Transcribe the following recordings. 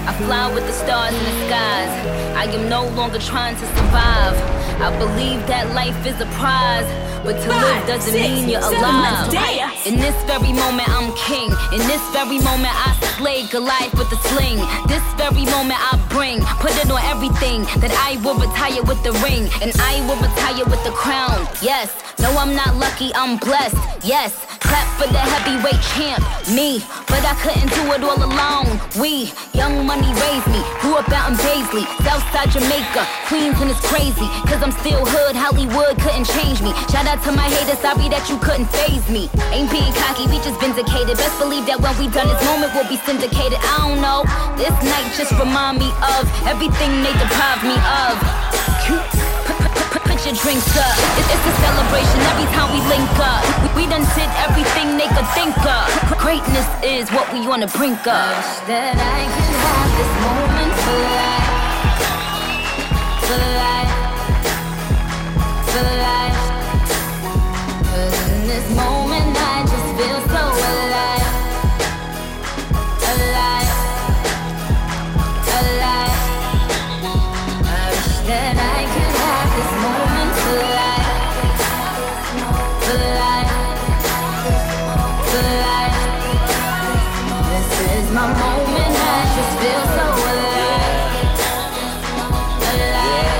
I fly with the stars in the skies. I am no longer trying to survive. I believe that life is a prize, but to live doesn't mean you're alive. In this very moment I'm king. In this very moment I slay Goliath with a sling. This very moment I put it on everything. That I will retire with the ring, and I will retire with the crown. Yes, no I'm not lucky, I'm blessed. Yes, clap for the heavyweight champ, me. But I couldn't do it all alone. We, young money raised me. Grew up out in Paisley, Southside Jamaica, Queens, and it's crazy, cause I'm still hood, Hollywood couldn't change me. Shout out to my haters, sorry that you couldn't faze me. Ain't being cocky, we just vindicated. Best believe that when we done this moment will be syndicated. I don't know, this night just remind me of everything they deprived me of. Put your drinks up, it's a celebration every time we link up. We done did everything they could think of. Greatness is what we on the brink of. I wish that I could have this moment for life. For life. For life. Cause in this moment I just feel so alive. Alive. Alive. I wish that I could have this moment for life. For life. For life. This is my moment, I just feel so alive. Alive.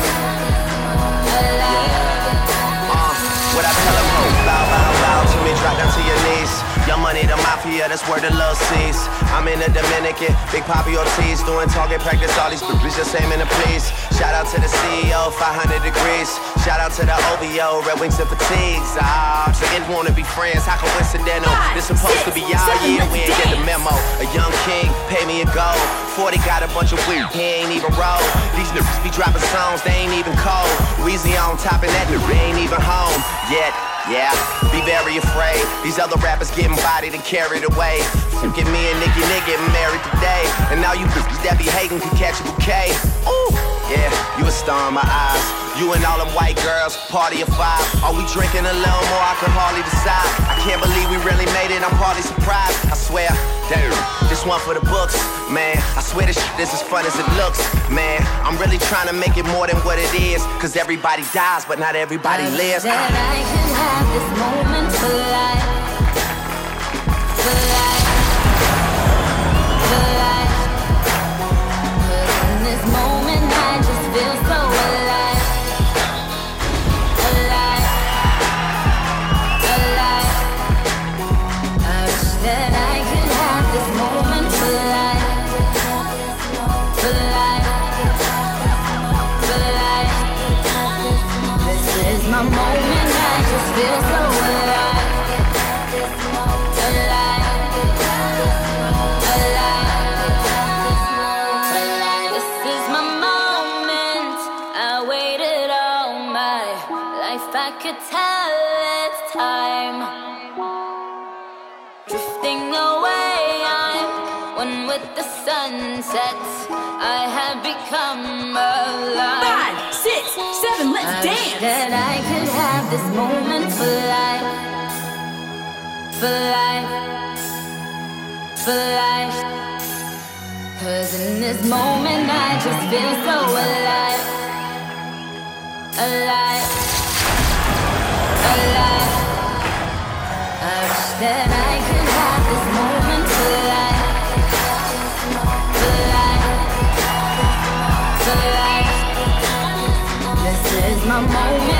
Alive. What I tell them, bow, bow, bow to me, drop down to your knees. Young money, the mafia, that's where the love sees. I'm in the Dominican, Big Papi Ortiz, doing target practice, all these bitches just aiming to please. Shout out to the CEO, 500 degrees. Shout out to the OVO, Red Wings and Fatigues. Chickens wanna be friends, how coincidental? This supposed to be our year, we ain't get the memo. A young king, pay me a gold. 40 got a bunch of weed, he ain't even roll. These niggas be dropping songs, they ain't even cold. Weezy on top and that nigga ain't even home yet. Yeah, be very afraid. These other rappers getting bodied and carried away. Get me and Nicki getting married today. And now you bitches that be hating can catch a bouquet. Ooh, yeah, you a star in my eyes. You and all them white girls, party of 5. Are we drinking a little more? I can hardly decide. I can't believe we really made it, I'm partly surprised. I swear, damn, this one for the books, man. I swear this shit is as fun as it looks, man. I'm really trying to make it more than what it is. Cause everybody dies, but not everybody lives. That I can have this moment for life. For life. For life. Cause in this moment I just feel so alive. Alive. Alive. I wish that I could have this moment for life. For life. For life. This is my moment, I just feel so alive. Alive. Alive. This is my moment, I waited all my life, I could tell it's time. Drifting away, I'm one with the sunset. I have become alive. 5, 6, 7, let's I dance. wish that I could have this moment for life. For life. For life. Cause in this moment I just feel so alive. Alive. Alive. I wish that I could have this moment for life. For life. For life. This is my moment.